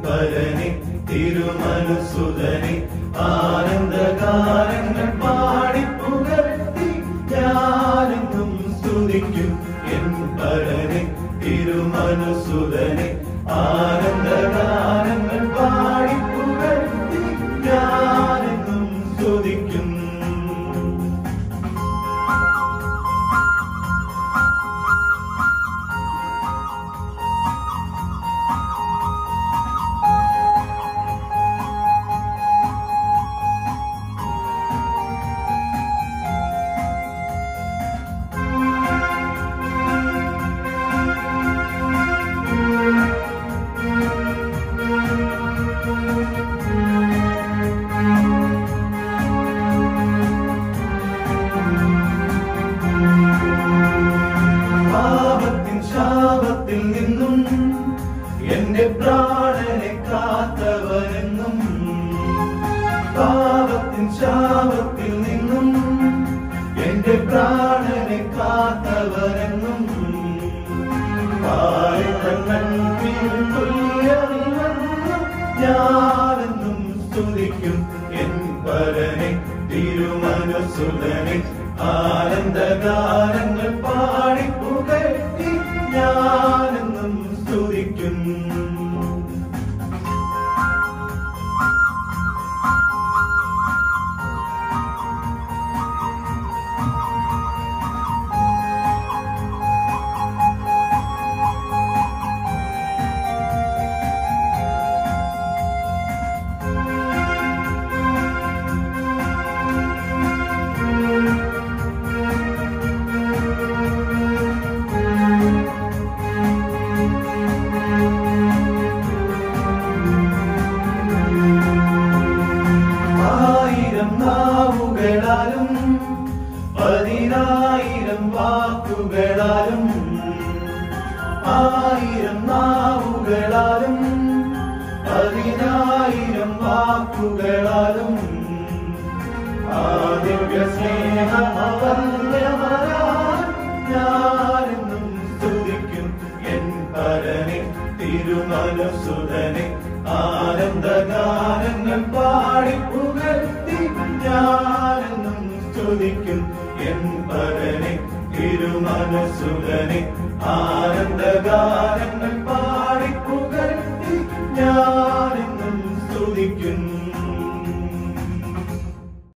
പരനെ തിരുമനുസുതനെ ആനന്ദഗാനങ്ങൾ പാടിപ്പുകഴ്ത്തി ഞാനെന്നും സ്തുതിക്കും എൻ പരനെ തിരുമനുസുതനെ ആനന്ദഗാനങ്ങൾ പാടിപ്പുകഴ്ത്തി ഞാനെന്നും സ്തുതിക്കും. ശാപത്തിൽ നിന്നും എന്റെ പ്രാണനെ കാത്തവനെന്നും പാപത്തിൻ ശാപത്തിൽ നിന്നും എന്റെ പ്രാണനെ കാത്തവനെന്നും ഞാനെന്നും സ്തുതിക്കും എൻ പരനെ തിരുമനുസുതനെ ആനന്ദഗാനങ്ങൾ പാടിപ്പുകഴ്ത്തി ഞാനെന്നും സ്തുതിക്കും. നാവുകളാലും 10,000 വാക്കുകളാലും 1000 നാവുകളാലും 10,000 വാക്കുകളാലും ദിവ്യ സ്നേഹമവല്യവരാൻ ഞാനെന്നും സ്തുതിക്കും എൻ പരനെ തിരുമനുസുതനെ ആനന്ദഗാനങ്ങൾ പാടിപ്പുകഴ്ത്തി ഞാനെന്നും സ്തുതിക്കും എൻ പരനെ തിരുമനുസുതനെ ആനന്ദഗാനങ്ങൾ പാടിപ്പുകഴ്ത്തി ഞാൻ